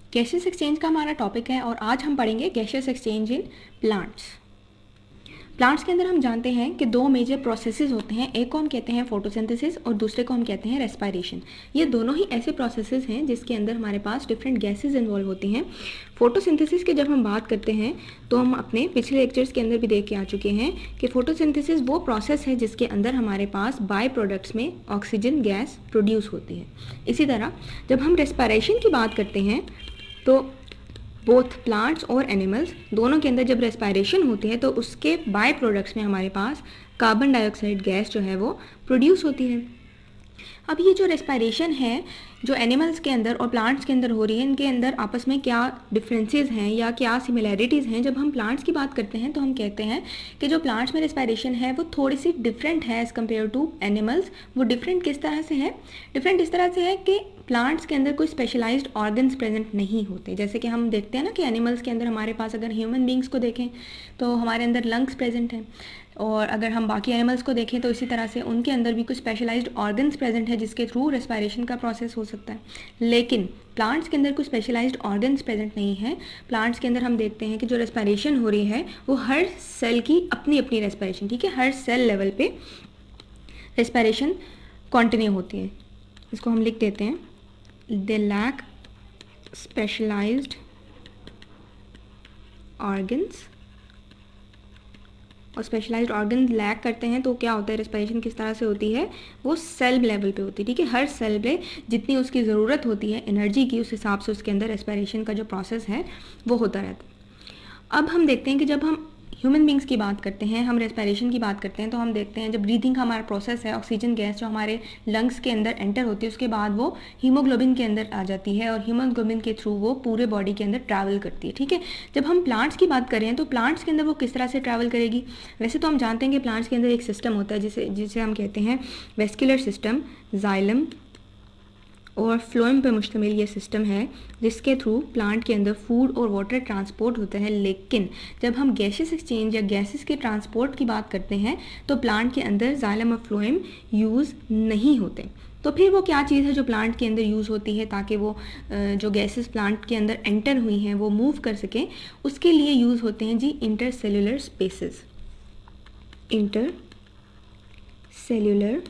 Gaseous exchange का हमारा topic है और आज हम पढ़ेंगे gaseous exchange in plants. Plants के अंदर हम जानते हैं कि दो मेजर प्रोसेसेस होते हैं, एक को हम कहते हैं फोटोसिंथेसिस और दूसरे को हम कहते हैं रेस्पिरेशन। ये दोनों ही ऐसे प्रोसेसेस हैं जिसके अंदर हमारे पास डिफरेंट गैसेस इन्वॉल्व होती हैं। फोटोसिंथेसिस की जब हम बात करते हैं तो हम अपने पिछले लेक्चर्स के अंदर भी देख के आ चुके हैं कि फोटोसिंथेसिस वो प्रोसेस है जिसके अंदर हमारे पास बाय प्रोडक्ट्स में ऑक्सीजन गैस प्रोड्यूस होती है। इसी तरह जब हम रेस्पिरेशन की बात करते हैं तो बोथ प्लांट्स और एनिमल्स दोनों के अंदर जब रेस्पिरेशन होती है तो उसके बाय प्रोडक्ट्स में हमारे पास कार्बन डाइऑक्साइड गैस जो है वो प्रोड्यूस होती है। अब ये जो रेस्पिरेशन है जो एनिमल्स के अंदर और प्लांट्स के अंदर हो रही है, इनके अंदर आपस में क्या डिफरेंसेस हैं या क्या सिमिलैरिटीज़ हैं। जब हम प्लांट्स की बात करते हैं तो हम कहते हैं कि जो प्लांट्स में रेस्पिरेशन है वो थोड़ी सी डिफरेंट है एज़ कम्पेयर टू एनिमल्स। वो डिफरेंट किस तरह से है? डिफरेंट इस तरह से है कि प्लांट्स के अंदर कोई स्पेशलाइज्ड ऑर्गन्स प्रेजेंट नहीं होते। जैसे कि हम देखते हैं ना कि एनिमल्स के अंदर हमारे पास अगर ह्यूमन बींग्स को देखें तो हमारे अंदर लंग्स प्रेजेंट हैं, और अगर हम बाकी एनिमल्स को देखें तो इसी तरह से उनके अंदर भी कुछ स्पेशलाइज्ड ऑर्गन्स प्रेजेंट है जिसके थ्रू रेस्पिरेशन का प्रोसेस हो सकता है। लेकिन प्लांट्स के अंदर कुछ स्पेशलाइज्ड ऑर्गन्स प्रेजेंट नहीं है। प्लांट्स के अंदर हम देखते हैं कि जो रेस्पिरेशन हो रही है वो हर सेल की अपनी अपनी रेस्पिरेशन, ठीक है, हर सेल लेवल पे रेस्पिरेशन कंटिन्यू होती है। इसको हम लिख देते हैं, दे लैक स्पेशलाइज्ड ऑर्गन्स। और स्पेशलाइज्ड ऑर्गन लैक करते हैं तो क्या होता है, रेस्पिरेशन किस तरह से होती है, वो सेल लेवल पे होती है, ठीक है। हर सेल पे जितनी उसकी ज़रूरत होती है एनर्जी की, उस हिसाब से उसके अंदर रेस्पिरेशन का जो प्रोसेस है वो होता रहता है। अब हम देखते हैं कि जब हम ह्यूमन बींग्स की बात करते हैं, हम रेस्पिरेशन की बात करते हैं तो हम देखते हैं जब ब्रीथिंग का हमारा प्रोसेस है, ऑक्सीजन गैस जो हमारे लंग्स के अंदर एंटर होती है उसके बाद वो हीमोग्लोबिन के अंदर आ जाती है और हीमोग्लोबिन के थ्रू वो पूरे बॉडी के अंदर ट्रैवल करती है, ठीक है। जब हम प्लांट्स की बात करें तो प्लांट्स के अंदर वो किस तरह से ट्रैवल करेगी? वैसे तो हम जानते हैं कि प्लांट्स के अंदर एक सिस्टम होता है जिसे हम कहते हैं वेस्कुलर सिस्टम, जाइलम और फ्लोएम पर मुश्तमिल ये सिस्टम है जिसके थ्रू प्लांट के अंदर फूड और वाटर ट्रांसपोर्ट होता है। लेकिन जब हम गैसियस एक्सचेंज या गैसेस के ट्रांसपोर्ट की बात करते हैं तो प्लांट के अंदर जाइलम और फ्लोएम यूज़ नहीं होते। तो फिर वो क्या चीज़ है जो प्लांट के अंदर यूज़ होती है ताकि वो जो गैसेस प्लांट के अंदर एंटर हुई हैं वो मूव कर सकें? उसके लिए यूज़ होते हैं जी इंटरसेल्यूलर स्पेसेस। Intercellular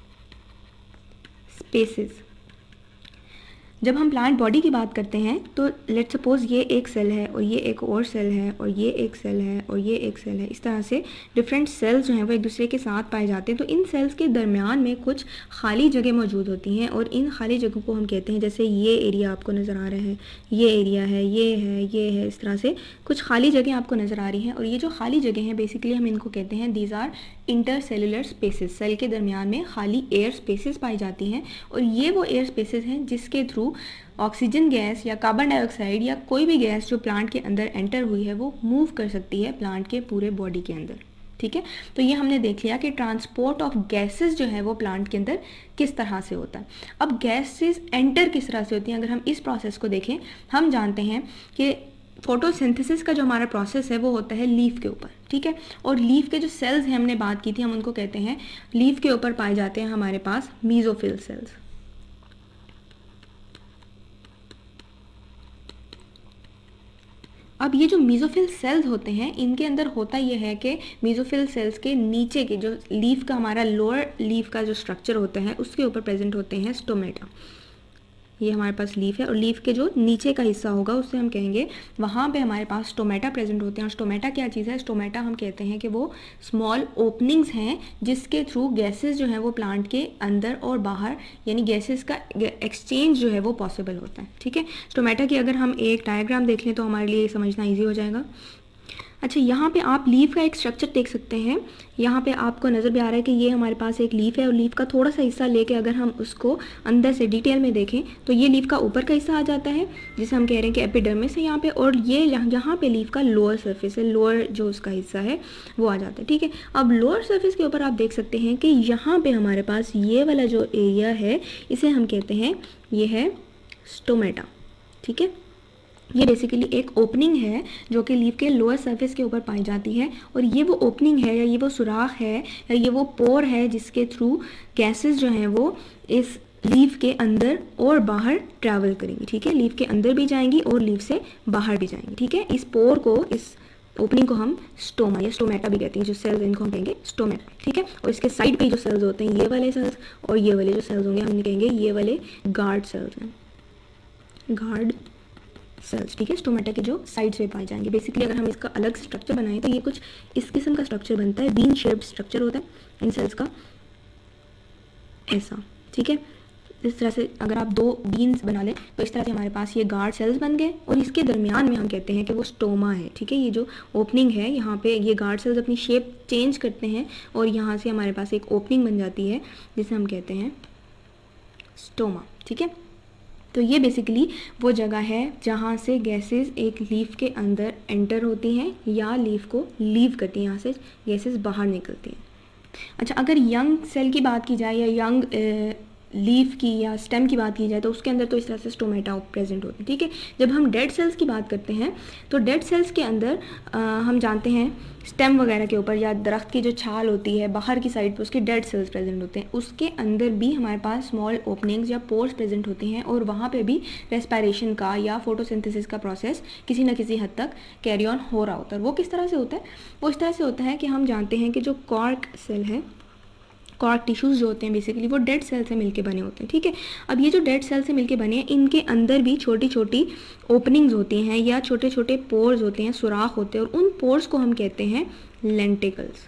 spaces. जब हम प्लांट बॉडी की बात करते हैं तो लेट्स सपोज ये एक सेल है और ये एक और सेल है और ये एक सेल है और ये एक सेल है, इस तरह से डिफरेंट सेल्स जो हैं वो एक दूसरे के साथ पाए जाते हैं। तो इन सेल्स के दरमियान में कुछ खाली जगह मौजूद होती हैं और इन खाली जगहों को हम कहते हैं, जैसे ये एरिया आपको नज़र आ रहा है, ये एरिया है, ये है, इस तरह से कुछ खाली जगह आपको नज़र आ रही हैं। और ये जो खाली जगह हैं बेसिकली हम इनको कहते हैं these are intercellular spaces. Cell के दरमियान में खाली एयर स्पेसेस पाई जाती हैं और ये वो एयर स्पेसेस हैं जिसके थ्रू ऑक्सीजन गैस या कार्बन डाइऑक्साइड या कोई भी गैस जो प्लांट के अंदर एंटर हुई है वो मूव कर सकती है प्लांट के पूरे बॉडी के अंदर, ठीक है। तो ये हमने देख लिया कि ट्रांसपोर्ट ऑफ गैसेस जो है वो प्लांट के अंदर किस तरह से होता है। अब गैसेस एंटर किस तरह से होती हैं, अगर हम इस प्रोसेस को देखें, हम जानते हैं कि फोटोसिंथेसिस का जो हमारा प्रोसेस है वो होता है लीफ के ऊपर, ठीक है। और लीफ के जो सेल्स हैं हमने बात की थी, हम उनको कहते हैं, लीफ के ऊपर पाए जाते हैं हमारे पास मीजोफिल सेल्स। अब ये जो मीजोफिल सेल्स होते हैं इनके अंदर होता ये है कि मीजोफिल सेल्स के नीचे के जो लीफ का हमारा लोअर लीफ का जो स्ट्रक्चर होता है उसके ऊपर प्रेजेंट होते हैं स्टोमेटा। ये हमारे पास लीफ है और लीफ के जो नीचे का हिस्सा होगा उससे हम कहेंगे वहाँ पे हमारे पास स्टोमेटा प्रेजेंट होते हैं। और स्टोमेटा क्या चीज़ है? स्टोमेटा हम कहते हैं कि वो स्मॉल ओपनिंग्स हैं जिसके थ्रू गैसेस जो है वो प्लांट के अंदर और बाहर यानी गैसेस का एक्सचेंज जो है वो पॉसिबल होता है, ठीक है। स्टोमेटा की अगर हम एक डायग्राम देख लें तो हमारे लिए समझना ईजी हो जाएगा। अच्छा, यहाँ पे आप लीफ का एक स्ट्रक्चर देख सकते हैं। यहाँ पे आपको नज़र भी आ रहा है कि ये हमारे पास एक लीफ है और लीफ का थोड़ा सा हिस्सा लेके अगर हम उसको अंदर से डिटेल में देखें तो ये लीफ का ऊपर का हिस्सा आ जाता है जिसे हम कह रहे हैं कि एपिडर्मिस है यहाँ पे, और ये यहाँ पे लीफ का लोअर सरफेस है, लोअर जो उसका हिस्सा है वो आ जाता है, ठीक है। अब लोअर सरफेस के ऊपर आप देख सकते हैं कि यहाँ पे हमारे पास ये वाला जो एरिया है इसे हम कहते हैं ये है स्टोमेटा, ठीक है। ये बेसिकली एक ओपनिंग है जो कि लीफ के लोअर सरफेस के ऊपर पाई जाती है और ये वो ओपनिंग है या ये वो सुराख है या ये वो पोर है जिसके थ्रू गैसेस जो हैं वो इस लीफ के अंदर और बाहर ट्रैवल करेंगी, ठीक है, लीफ के अंदर भी जाएंगी और लीफ से बाहर भी जाएंगी, ठीक है। इस पोर को, इस ओपनिंग को हम स्टोमा या स्टोमेटा भी कहते हैं, जो सेल्स इनको हम कहेंगे स्टोमेटा, ठीक है। और इसके साइड पे जो सेल्स होते हैं, ये वाले सेल्स और ये वाले जो सेल्स होंगे, हम कहेंगे ये वाले गार्ड सेल्स हैं, गार्ड सेल्स, ठीक है। स्टोमेटा के जो साइड्स में पाए जाएंगे। बेसिकली अगर हम इसका अलग स्ट्रक्चर बनाएं तो ये कुछ इस किस्म का स्ट्रक्चर बनता है, बीन शेप्ड स्ट्रक्चर होता है इन सेल्स का, ऐसा, ठीक है। इस तरह से अगर आप दो बीन्स बना लें तो इस तरह से हमारे पास ये गार्ड सेल्स बन गए और इसके दरमियान में हम कहते हैं कि वो स्टोमा है, ठीक है। ये जो ओपनिंग है यहाँ पे ये गार्ड सेल्स अपनी शेप चेंज करते हैं और यहाँ से हमारे पास एक ओपनिंग बन जाती है जिसे हम कहते हैं स्टोमा, ठीक है। तो ये बेसिकली वो जगह है जहाँ से गैसेस एक लीफ के अंदर एंटर होती हैं या लीफ को लीव करती हैं, यहाँ से गैसेस बाहर निकलती हैं। अच्छा, अगर यंग सेल की बात की जाए या यंग लीफ की या स्टेम की बात की जाए तो उसके अंदर तो इस तरह से स्टोमेटा प्रेजेंट होते हैं, ठीक है। जब हम डेड सेल्स की बात करते हैं तो डेड सेल्स के अंदर हम जानते हैं स्टेम वगैरह के ऊपर या दरख्त की जो छाल होती है बाहर की साइड पर उसके डेड सेल्स प्रेजेंट होते हैं, उसके अंदर भी हमारे पास स्मॉल ओपनिंग्स या पोर्स प्रेजेंट होते हैं और वहाँ पे भी रेस्पिरेशन का या फोटोसिंथेसिस का प्रोसेस किसी न किसी हद तक कैरी ऑन हो रहा होता है। वो किस तरह से होता है? वो इस तरह से होता है कि हम जानते हैं कि जो कॉर्क सेल है, कॉर्क टिश्यूज़ जो होते हैं बेसिकली वो डेड सेल से मिलके बने होते हैं, ठीक है। अब ये जो डेड सेल से मिलके बने हैं इनके अंदर भी छोटी छोटी ओपनिंग्स होती हैं या छोटे छोटे पोर्स होते हैं, सुराख होते हैं, और उन पोर्स को हम कहते हैं लेंटिकल्स,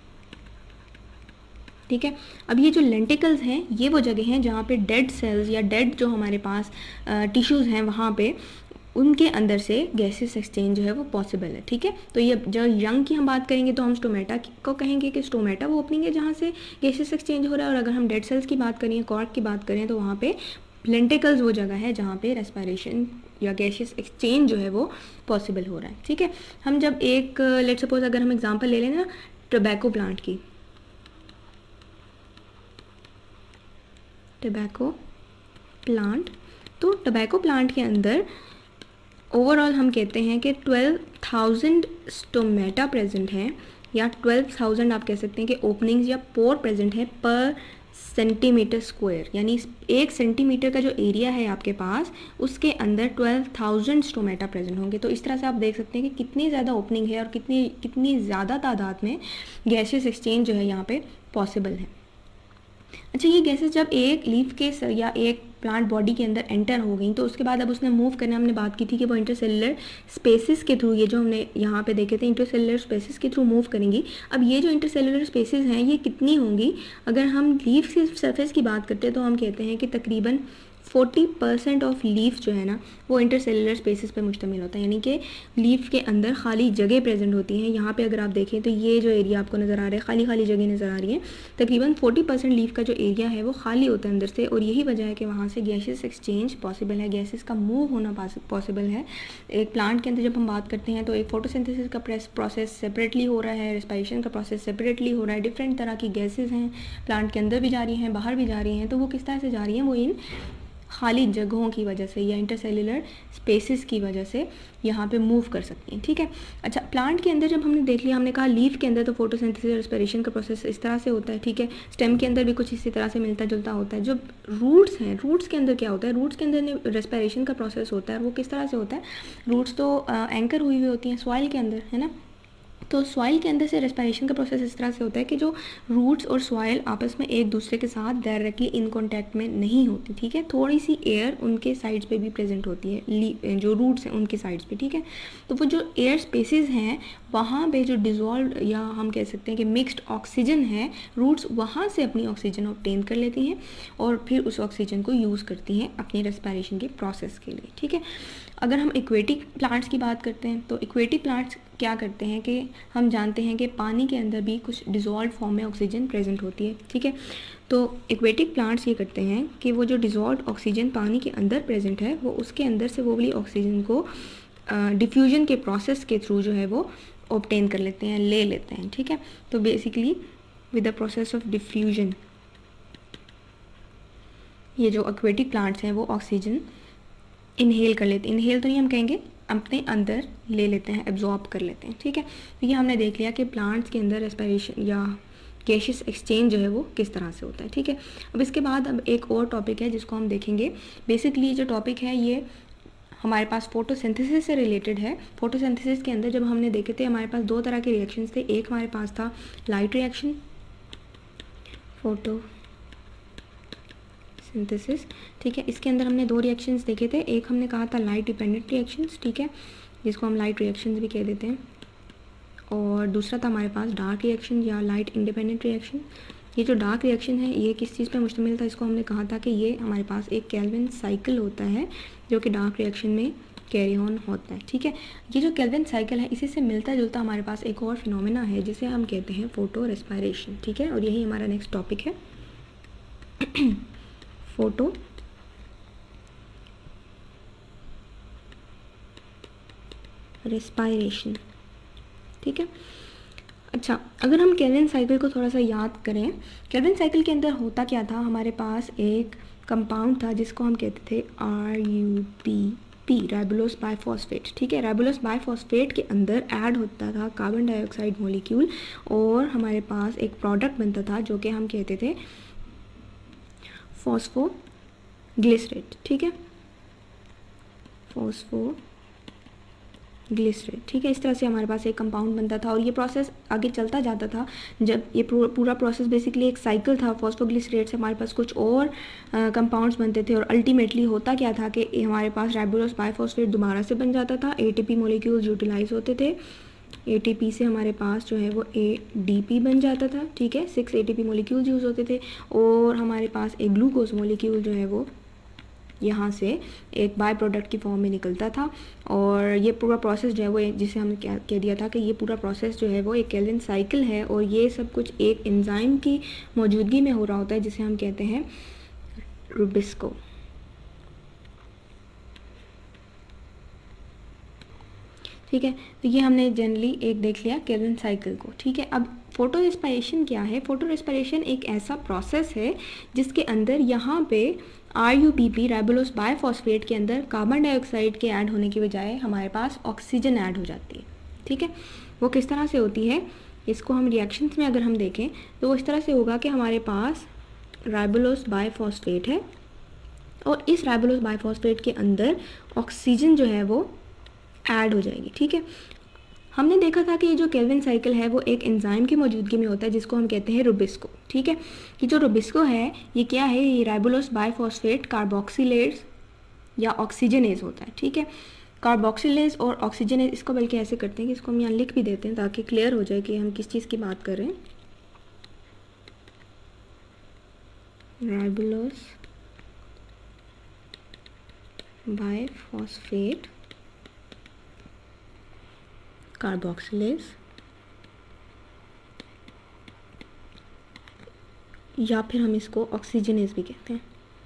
ठीक है। अब ये जो लेंटिकल्स हैं ये वो जगह हैं जहाँ पे डेड सेल्स या डेड जो हमारे पास टिश्यूज़ हैं वहाँ पे उनके अंदर से गैसियस एक्सचेंज जो है वो पॉसिबल है, ठीक है। तो ये जो यंग की हम बात करेंगे तो हम स्टोमेटा को कहेंगे कि स्टोमेटा वो ओपनिंग है जहाँ से गैसियस एक्सचेंज हो रहा है, और अगर हम डेड सेल्स की बात करें, कॉर्क की बात करें, तो वहाँ पे लेंटिकल्स वो जगह है जहाँ पे रेस्पिरेशन या गैसियस एक्सचेंज जो है वो पॉसिबल हो रहा है, ठीक है। हम जब एक लेट सपोज अगर हम एग्जाम्पल ले लें ना टोबैको प्लांट की, टोबैको प्लांट, तो टोबैको प्लांट के अंदर ओवरऑल हम कहते हैं कि 12,000 स्टोमेटा प्रेजेंट हैं या 12,000 आप कह सकते हैं कि ओपनिंग्स या पोर प्रेजेंट है पर सेंटीमीटर स्क्वायर, यानी 1 सेंटीमीटर का जो एरिया है आपके पास उसके अंदर 12,000 स्टोमेटा प्रेजेंट होंगे। तो इस तरह से आप देख सकते हैं कि कितनी ज़्यादा ओपनिंग है और कितनी ज़्यादा तादाद में गैसियस एक्सचेंज जो है यहाँ पे पॉसिबल है। अच्छा, ये गैसेस जब एक लीफ के या एक प्लांट बॉडी के अंदर एंटर हो गई तो उसके बाद अब उसने मूव करना, हमने बात की थी कि वो इंटरसेलुलर स्पेसिस के थ्रू, ये जो हमने यहाँ पे देखे थे इंटरसेलुलर स्पेसिस के थ्रू मूव करेंगी। अब ये जो इंटरसेलुलर स्पेसिस हैं ये कितनी होंगी? अगर हम लीफ की सरफेस की बात करते हैं तो हम कहते हैं कि तकरीबन 40% ऑफ लीफ जो है ना वो इंटरसेलुलर स्पेसिस पे मुश्तमिल होता है, यानी कि लीफ के अंदर खाली जगह प्रेजेंट होती हैं। यहाँ पे अगर आप देखें तो ये जो एरिया आपको नज़र आ रहा है, खाली खाली जगह नज़र आ रही है, तकरीबन 40% लीफ का जो एरिया है वो खाली होता है अंदर से, और यही वजह है कि वहाँ से गैसियस एक्सचेंज पॉसिबल है, गैसेस का मूव होना पॉसिबल है। एक प्लांट के अंदर जब हम बात करते हैं तो एक फोटोसिंथेसिस का प्रोसेस सेपरेटली हो रहा है, रेस्पिरेशन का प्रोसेस सेपरेटली हो रहा है, डिफरेंट तरह की गैसेज हैं प्लांट के अंदर भी जा रही हैं, बाहर भी जा रही हैं। तो वो किस तरह से जा रही हैं? वो इन खाली जगहों की वजह से या इंटरसेलुलर स्पेसिस की वजह से यहाँ पे मूव कर सकती हैं, ठीक है। अच्छा, प्लांट के अंदर जब हमने देख लिया, हमने कहा लीफ के अंदर तो फोटोसिंथेसिस रेस्पिरेशन का प्रोसेस इस तरह से होता है, ठीक है। स्टेम के अंदर भी कुछ इसी तरह से मिलता जुलता होता है। जब रूट्स हैं, रूट्स के अंदर क्या होता है? रूट्स के अंदर रेस्पिरेशन का प्रोसेस होता है, वो किस तरह से होता है? रूट्स तो एंकर हुई हुई होती हैं सॉइल के अंदर, है ना। तो सॉइल के अंदर से रेस्पिरेशन का प्रोसेस इस तरह से होता है कि जो रूट्स और सॉइल आपस में एक दूसरे के साथ डायरेक्टली इन कांटेक्ट में नहीं होती, ठीक है। थोड़ी सी एयर उनके साइड्स पे भी प्रेजेंट होती है, जो रूट्स हैं उनके साइड्स पे, ठीक है। तो वो जो एयर स्पेसेस हैं वहाँ पे जो डिज़ोल्व या हम कह सकते हैं कि मिक्स्ड ऑक्सीजन है, रूट्स वहाँ से अपनी ऑक्सीजन ऑब्टेन कर लेती हैं और फिर उस ऑक्सीजन को यूज़ करती हैं अपनी रेस्पिरेशन के प्रोसेस के लिए, ठीक है। अगर हम एक्वेटिक प्लांट्स की बात करते हैं तो एक्वेटिक प्लांट्स क्या करते हैं कि हम जानते हैं कि पानी के अंदर भी कुछ डिज़ोल्व फॉर्म में ऑक्सीजन प्रेजेंट होती है, ठीक है। तो एक्वेटिक प्लांट्स ये करते हैं कि वो जो डिज़ोल्व ऑक्सीजन पानी के अंदर प्रेजेंट है वो उसके अंदर से वो वाली ऑक्सीजन को डिफ्यूजन के प्रोसेस के थ्रू जो है वो ऑब्टेन कर लेते हैं, ले लेते हैं, ठीक है। तो basically with the process of diffusion ये जो एक्वेटिक प्लांट्स हैं वो ऑक्सीजन इनहेल कर लेते हैं, इनहेल तो नहीं हम कहेंगे, अपने अंदर ले लेते हैं, एब्जॉर्ब कर लेते हैं, ठीक है। तो ये हमने देख लिया कि प्लांट्स के अंदर रेस्पिरेशन या गैशियस एक्सचेंज जो है वो किस तरह से होता है, ठीक है। अब इसके बाद अब एक और टॉपिक है जिसको हम देखेंगे। बेसिकली जो टॉपिक है ये हमारे पास फोटोसिंथेसिस से रिलेटेड है। फोटोसिंथेसिस के अंदर जब हमने देखे थे हमारे पास दो तरह के रिएक्शंस थे। एक हमारे पास था लाइट रिएक्शन, फोटोसिंथेसिस, ठीक है। इसके अंदर हमने दो रिएक्शंस देखे थे। एक हमने कहा था लाइट डिपेंडेंट रिएक्शंस, ठीक है, जिसको हम लाइट रिएक्शंस भी कह देते हैं। और दूसरा था हमारे पास डार्क रिएक्शन या लाइट इंडिपेंडेंट रिएक्शन। ये जो डार्क रिएक्शन है ये किस चीज़ पे मुश्तमिल था, इसको हमने कहा था कि ये हमारे पास एक केल्विन साइकिल होता है जो कि डार्क रिएक्शन में कैरी ऑन होता है, ठीक है। ये जो केल्विन साइकिल है इसी से मिलता जुलता हमारे पास एक और फिनोमेना है जिसे हम कहते हैं फोटो रेस्पायरेशन, ठीक है। और यही हमारा नेक्स्ट टॉपिक है फोटो रेस्पायरेशन, ठीक है। अच्छा, अगर हम केल्विन साइकिल को थोड़ा सा याद करें, केल्विन साइकिल के अंदर होता क्या था, हमारे पास एक कंपाउंड था जिसको हम कहते थे RUPP, राइबोलोस बाइफॉस्फेट, ठीक है। राइबोलोस बाइफॉस्फेट के अंदर ऐड होता था कार्बन डाइऑक्साइड मॉलिक्यूल और हमारे पास एक प्रोडक्ट बनता था जो कि हम कहते थे फॉस्फोग्लिसरेट, ठीक है, ग्लिसरेट, ठीक है। इस तरह से हमारे पास एक कंपाउंड बनता था और ये प्रोसेस आगे चलता जाता था। जब ये पूरा प्रोसेस बेसिकली एक साइकिल था। फॉस्फोग्लिसरेट से हमारे पास कुछ और कंपाउंड्स बनते थे और अल्टीमेटली होता क्या था कि हमारे पास राइबोलोस बाइफॉस्फेट दोबारा से बन जाता था। ATP मोलिक्यूल्स यूटिलाइज होते थे। ATP से हमारे पास जो है वो ADP बन जाता था, ठीक है। 6 ATP मोलिक्यूल्स यूज़ होते थे और हमारे पास एक ग्लूकोज मोलिक्यूल जो है वो यहाँ से एक बाय प्रोडक्ट की फॉर्म में निकलता था। और ये पूरा प्रोसेस जो है वो जिसे हमने कह दिया था कि ये पूरा प्रोसेस जो है वो एक केल्विन साइकिल है और ये सब कुछ एक एंजाइम की मौजूदगी में हो रहा होता है जिसे हम कहते हैं रुबिस्को, ठीक है। तो ये हमने जनरली एक देख लिया केल्विन साइकिल को, ठीक है। अब फोटो रेस्पायरेशन क्या है? फोटो रेस्पायरेशन एक ऐसा प्रोसेस है जिसके अंदर यहाँ पे RUPP, राइबोलोस बाइफॉस्फेट के अंदर कार्बन डाइऑक्साइड के ऐड होने की बजाय हमारे पास ऑक्सीजन ऐड हो जाती है, ठीक है। वो किस तरह से होती है, इसको हम रिएक्शंस में अगर हम देखें तो वो इस तरह से होगा कि हमारे पास राइबोलोस बाइफॉस्फेट है और इस राइबोलोस बाइफॉस्फेट के अंदर ऑक्सीजन जो है वो ऐड हो जाएगी, ठीक है। हमने देखा था कि ये जो केल्विन साइकिल है वो एक एंजाइम की मौजूदगी में होता है जिसको हम कहते हैं रुबिस्को, ठीक है। ये जो रुबिस्को है ये क्या है, ये राइबोलोस बाइफॉस्फेट कार्बोक्सिलेज या ऑक्सीजनेज होता है, ठीक है। कार्बोक्सिलेज और ऑक्सीजनेज, इसको बल्कि ऐसे करते हैं कि इसको हम यहाँ लिख भी देते हैं ताकि क्लियर हो जाए कि हम किस चीज़ की बात कर रहे हैं। राइबोलोस बाइफॉस्फेट कार्बोक्सिलेज या फिर हम इसको ऑक्सीजनेज भी कहते हैं।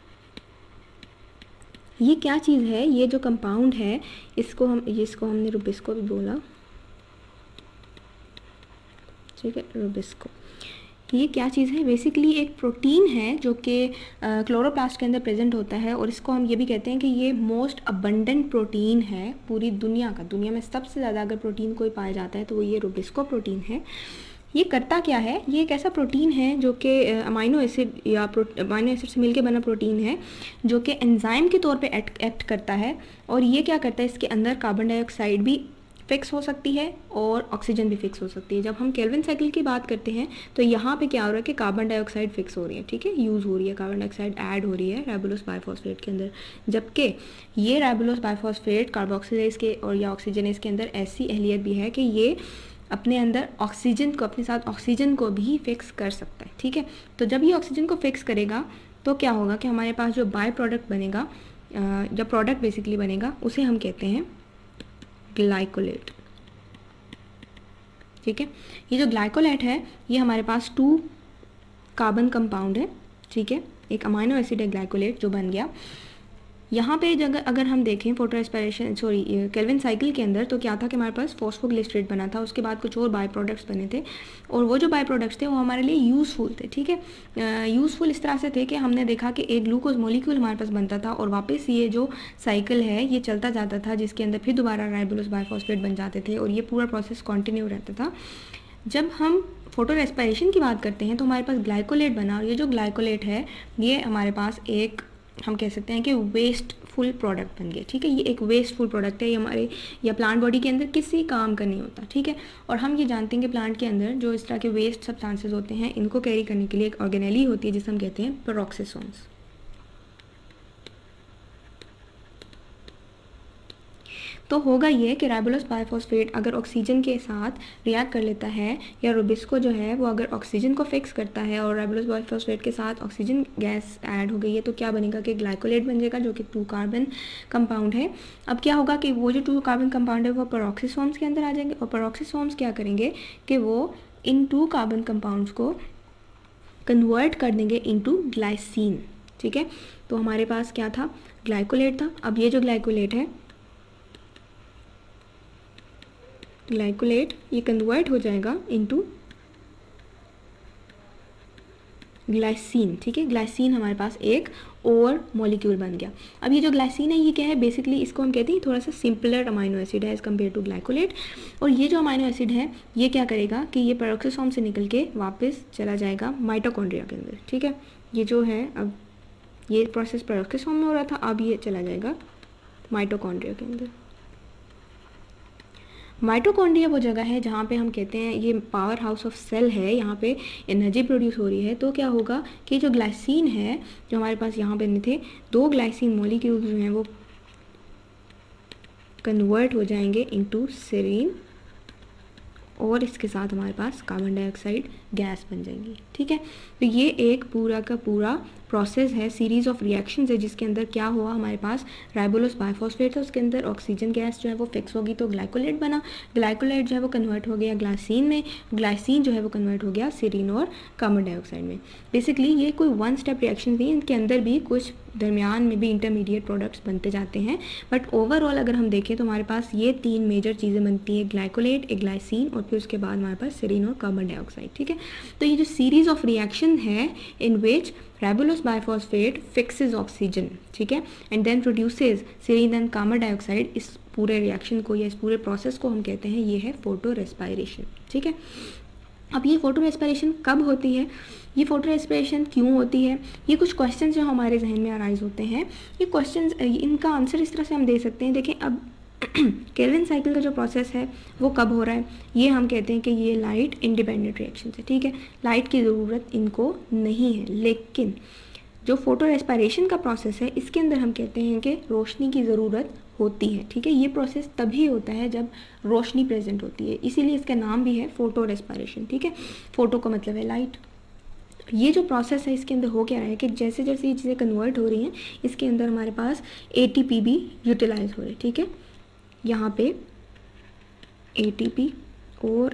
ये क्या चीज़ है, ये जो कंपाउंड है इसको हमने रुबिस्को भी बोला, ठीक है, रुबिस्को। ये क्या चीज़ है, बेसिकली एक प्रोटीन है जो कि क्लोरोप्लास्ट के अंदर प्रेजेंट होता है और इसको हम ये भी कहते हैं कि ये मोस्ट अबंडेंट प्रोटीन है पूरी दुनिया का। दुनिया में सबसे ज़्यादा अगर प्रोटीन कोई पाया जाता है तो वो ये रुबिस्को प्रोटीन है। ये करता क्या है, ये एक ऐसा प्रोटीन है जो कि अमाइनो एसिड से मिलकर बना प्रोटीन है जो कि एंजाइम के तौर पे एक्ट करता है। और ये क्या करता है, इसके अंदर कार्बन डाइऑक्साइड भी फिक्स हो सकती है और ऑक्सीजन भी फिक्स हो सकती है। जब हम केल्विन साइकिल की बात करते हैं तो यहाँ पे क्या हो रहा है कि कार्बन डाइऑक्साइड फिक्स हो रही है, ठीक है, यूज़ हो रही है, कार्बन डाइऑक्साइड ऐड हो रही है राइबोलोस बाइफॉस्फेट के अंदर। जबकि ये राइबोलोस बाइफॉस्फेट कार्बोक्सिलेज के और या ऑक्सीजनेज के अंदर ऐसी अहलियत भी है कि ये अपने अंदर ऑक्सीजन को, अपने साथ ऑक्सीजन को भी फिक्स कर सकता है, ठीक है। तो जब ये ऑक्सीजन को फिक्स करेगा तो क्या होगा कि हमारे पास जो बाय प्रोडक्ट बनेगा, जब प्रोडक्ट बेसिकली बनेगा उसे हम कहते हैं ग्लाइकोलेट, ठीक है। ये जो ग्लाइकोलेट है ये हमारे पास 2 कार्बन कंपाउंड है, ठीक है, एक अमाइनो एसिड है ग्लाइकोलेट जो बन गया। यहाँ पे अगर हम देखें फोटोरेस्पायरेशन केल्विन साइकिल के अंदर तो क्या था कि हमारे पास फॉस्फोग्लिसरेट बना था, उसके बाद कुछ और बाय प्रोडक्ट्स बने थे और वो जो बाय प्रोडक्ट्स थे वो हमारे लिए यूज़फुल थे, ठीक है। यूज़फुल इस तरह से थे कि हमने देखा कि एक ग्लूकोज मॉलिक्यूल हमारे पास बनता था और वापस ये जो साइकिल है ये चलता जाता था जिसके अंदर फिर दोबारा राइबोलोस बाइफॉस्फेट बन जाते थे और ये पूरा प्रोसेस कंटिन्यू रहता था। जब हम फोटो रेस्पिरेशन की बात करते हैं तो हमारे पास ग्लाइकोलेट बना, और ये जो ग्लाइकोलेट है ये हमारे पास एक हम कह सकते हैं कि वेस्टफुल प्रोडक्ट बन गया, ठीक है। ये एक वेस्टफुल प्रोडक्ट है, ये हमारे या प्लांट बॉडी के अंदर किसी काम का नहीं होता, ठीक है। और हम ये जानते हैं कि प्लांट के अंदर जो इस तरह के वेस्ट सब्सटेंसेस होते हैं इनको कैरी करने के लिए एक ऑर्गेनेली होती है जिसे हम कहते हैं पेरोक्सिसोम्स। तो होगा ये कि राइबोलोस बाइफॉस्फेट अगर ऑक्सीजन के साथ रिएक्ट कर लेता है, या रुबिस्को जो है वो अगर ऑक्सीजन को फिक्स करता है और राइबोलोस बाइफॉस्फेट के साथ ऑक्सीजन गैस ऐड हो गई है, तो क्या बनेगा कि ग्लाइकोलेट बन जाएगा जो कि 2 कार्बन कंपाउंड है। अब क्या होगा कि वो जो 2 कार्बन कंपाउंड है वो पेरोक्सिसोम्स के अंदर आ जाएंगे, और पेरोक्सिसोम्स क्या करेंगे कि वो इन 2 कार्बन कंपाउंड्स को कन्वर्ट कर देंगे इनटू ग्लाइसिन, ठीक है। तो हमारे पास क्या था, ग्लाइकोलेट था। अब ये जो ग्लाइकोलेट है, ग्लाइकोलेट ये कन्वर्ट हो जाएगा इनटू ग्लाइसिन, ठीक है। ग्लाइसिन हमारे पास एक और मॉलिक्यूल बन गया। अब ये जो ग्लाइसिन है ये क्या है, बेसिकली इसको हम कहते हैं थोड़ा सा सिंपलर अमाइनो एसिड है एज कम्पेयर टू ग्लाइकोलेट। और ये जो अमाइनो एसिड है ये क्या करेगा कि ये पेरोक्सिसोम से निकल के वापस चला जाएगा माइटोकॉन्ड्रिया के अंदर, ठीक है। ये जो है अब ये प्रोसेस पेरोक्सिसोम में हो रहा था, अब ये चला जाएगा माइटोकॉन्ड्रिया के अंदर। माइटोकॉन्ड्रिया वो जगह है जहाँ पे हम कहते हैं ये पावर हाउस ऑफ सेल है, यहाँ पे एनर्जी प्रोड्यूस हो रही है। तो क्या होगा कि जो ग्लाइसिन है जो हमारे पास यहाँ पे थे 2 ग्लाइसिन मॉलिक्यूल्स जो हैं वो कन्वर्ट हो जाएंगे इनटू सेरीन, और इसके साथ हमारे पास कार्बन डाइऑक्साइड गैस बन जाएगी, ठीक है। तो ये एक पूरा का पूरा प्रोसेस है, सीरीज ऑफ रिएक्शंस है, जिसके अंदर क्या हुआ हमारे पास राइबोलोस बाइफॉस्फेट था, उसके अंदर ऑक्सीजन गैस जो है वो फिक्स होगी तो ग्लाइकोलेट बना, ग्लाइकोलेट जो है वो कन्वर्ट हो गया ग्लाइसिन में, ग्लाइसिन जो है वो कन्वर्ट हो गया सेरीन और कार्बन डाइऑक्साइड में। बेसिकली ये कोई 1 स्टेप रिएक्शन नहीं, इनके अंदर भी कुछ दरमियान में भी इंटरमीडिएट प्रोडक्ट्स बनते जाते हैं, बट ओवरऑल अगर हम देखें तो हमारे पास ये 3 मेजर चीज़ें बनती है, ग्लाइकोलेट, एक ग्लाइसिन और फिर उसके बाद हमारे पास सेरीन और कार्बन डाइऑक्साइड, ठीक है। तो ये जो सीरीज ऑफ रिएक्शन है in which ribulose biphosphate fixes oxygen, ठीक है, and then produces serine and carbon dioxide, इस पूरे रिएक्शन को या इस पूरे प्रोसेस को हम कहते हैं ये है फोटो रेस्पिरेशन, ठीक है। अब ये फोटो रेस्पिरेशन कब होती है, ये फोटो रेस्पिरेशन क्यों होती है, ये कुछ क्वेश्चंस जो हमारे जहन में अराइज होते हैं। ये क्वेश्चंस इनका आंसर इस तरह से हम दे सकते हैं, देखें अब केल्विन साइकिल का जो प्रोसेस है वो कब हो रहा है, ये हम कहते हैं कि ये लाइट इंडिपेंडेंट रिएक्शन है, ठीक है। लाइट की ज़रूरत इनको नहीं है, लेकिन जो फोटो रेस्पिरेशन का प्रोसेस है इसके अंदर हम कहते हैं कि रोशनी की ज़रूरत होती है, ठीक है। ये प्रोसेस तभी होता है जब रोशनी प्रेजेंट होती है, इसीलिए इसका नाम भी है फोटो रेस्पिरेशन, ठीक है। फोटो का मतलब है लाइट। ये जो प्रोसेस है इसके अंदर हो क्या रहा है कि जैसे जैसे ये चीज़ें कन्वर्ट हो रही हैं इसके अंदर हमारे पास ATP भी यूटिलाइज हो रहे हैं, ठीक है। यहाँ पे ATP और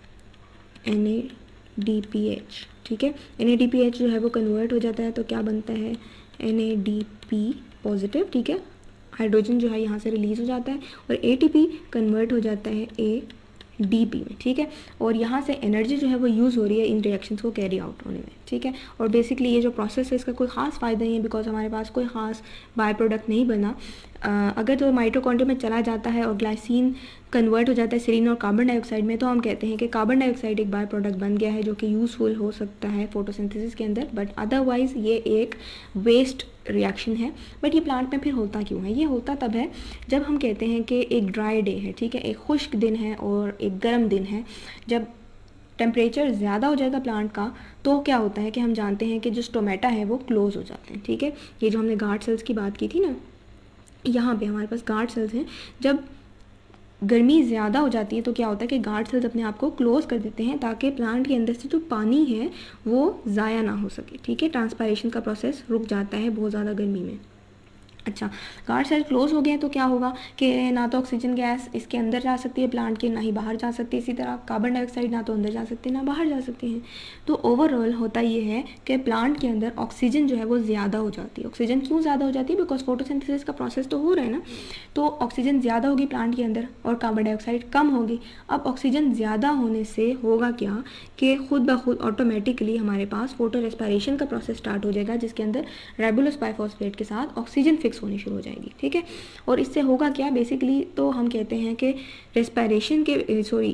NADPH, ठीक है। NADPH जो है वो कन्वर्ट हो जाता है तो क्या बनता है NADP पॉजिटिव, ठीक है। हाइड्रोजन जो है यहाँ से रिलीज हो जाता है और ATP कन्वर्ट हो जाता है ADP में, ठीक है। और यहाँ से एनर्जी जो है वो यूज़ हो रही है इन रिएक्शंस को कैरी आउट होने में, ठीक है। और बेसिकली ये जो प्रोसेस है इसका कोई ख़ास फ़ायदा नहीं है बिकॉज हमारे पास कोई ख़ास बाय प्रोडक्ट नहीं बना। अगर तो माइटोकॉन्ड्रिया में चला जाता है और ग्लाइसिन कन्वर्ट हो जाता है सेरीन और कार्बन डाइऑक्साइड में, तो हम कहते हैं कि कार्बन डाइऑक्साइड एक बाय प्रोडक्ट बन गया है जो कि यूज़फुल हो सकता है फोटोसिंथेसिस के अंदर, बट अदरवाइज़ ये एक वेस्ट रिएक्शन है। बट ये प्लांट में फिर होता क्यों है, ये होता तब है जब हम कहते हैं कि एक ड्राई डे है, ठीक है, एक खुश्क दिन है और एक गर्म दिन है। जब टेम्परेचर ज़्यादा हो जाएगा प्लांट का तो क्या होता है कि हम जानते हैं कि जो स्टोमेटा है वो क्लोज हो जाते हैं, ठीक है। ये जो हमने गार्ड सेल्स की बात की थी ना, यहाँ पे हमारे पास गार्ड सेल्स हैं। जब गर्मी ज़्यादा हो जाती है तो क्या होता है कि गार्ड सेल्स अपने आप को क्लोज कर देते हैं ताकि प्लांट के अंदर से जो पानी है वो ज़ाया ना हो सके, ठीक है। ट्रांसपायरेशन का प्रोसेस रुक जाता है बहुत ज़्यादा गर्मी में। अच्छा, गार्ड सेल क्लोज हो गए तो क्या होगा कि ना तो ऑक्सीजन गैस इसके अंदर जा सकती है प्लांट के, ना ही बाहर जा सकती है। इसी तरह कार्बन डाइऑक्साइड ना तो अंदर जा सकते हैं ना बाहर जा सकते हैं। तो ओवरऑल होता ये है कि प्लांट के अंदर ऑक्सीजन जो है वो ज़्यादा हो जाती है। ऑक्सीजन क्यों ज़्यादा हो जाती है, बिकॉज फोटोसिंथेसिस का प्रोसेस तो हो रहा है ना, तो ऑक्सीजन ज़्यादा होगी प्लांट के अंदर और कार्बन डाइऑक्साइड कम होगी। अब ऑक्सीजन ज़्यादा होने से होगा क्या कि खुद ब खुद ऑटोमेटिकली हमारे पास फोटो रेस्पिरेशन का प्रोसेस स्टार्ट हो जाएगा जिसके अंदर राइबोलोस बाइफॉस्फेट के साथ ऑक्सीजन फिक्स होनी शुरू हो जाएगी, ठीक है। और इससे होगा क्या, बेसिकली तो हम कहते हैं कि रेस्पिरेशन के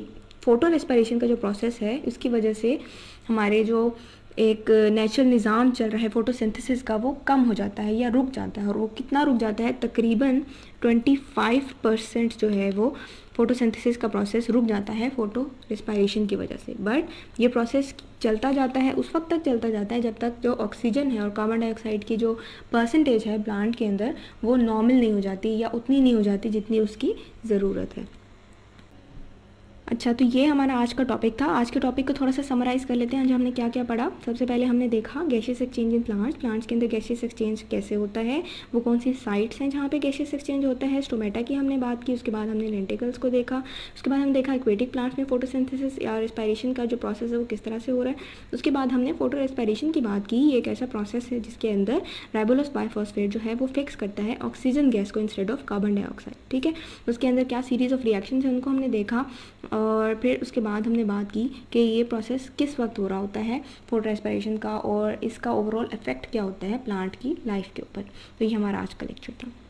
फोटो रेस्पिरेशन का जो प्रोसेस है उसकी वजह से हमारे जो एक नेचुरल निज़ाम चल रहा है फोटोसिंथेसिस का वो कम हो जाता है या रुक जाता है। और वो कितना रुक जाता है, तकरीबन 25% जो है वो फोटोसिंथेसिस का प्रोसेस रुक जाता है फोटो रेस्पिरेशन की वजह से। बट ये प्रोसेस चलता जाता है, उस वक्त तक चलता जाता है जब तक जो ऑक्सीजन है और कार्बन डाइऑक्साइड की जो परसेंटेज है प्लांट के अंदर वो नॉर्मल नहीं हो जाती या उतनी नहीं हो जाती जितनी उसकी ज़रूरत है। अच्छा, तो ये हमारा आज का टॉपिक था। आज के टॉपिक को थोड़ा सा समराइज़ कर लेते हैं। आज हमने क्या क्या पढ़ा। सबसे पहले हमने देखा गैसियस एक्सचेंज इन प्लांट्स के अंदर गैसियस एक्सचेंज कैसे होता है, वो कौन सी साइट्स हैं जहाँ पे गैसियस एक्सचेंज होता है। स्टोमेटा की हमने बात की। उसके बाद हमने लेंटिकल्स को देखा। उसके बाद हमने देखा एक्वेटिक प्लांट्स में फोटोसिंथेसिस या रेस्पिरेशन का जो प्रोसेस है वो किस तरह से हो रहा है। उसके बाद हमने फोटो रेस्पिरेशन की बात की। ये एक ऐसा प्रोसेस है जिसके अंदर राइबोलोस बाइफॉस्फेट जो है वो फिक्स करता है ऑक्सीजन गैस को इंस्टेड ऑफ कार्बन डाइऑक्साइड। ठीक है, उसके अंदर क्या सीरीज़ ऑफ रिएक्शंस हैं उनको हमने देखा। और फिर उसके बाद हमने बात की कि ये प्रोसेस किस वक्त हो रहा होता है फोटो रेस्पिरेशन का, और इसका ओवरऑल इफेक्ट क्या होता है प्लांट की लाइफ के ऊपर। तो ये हमारा आज का लेक्चर था।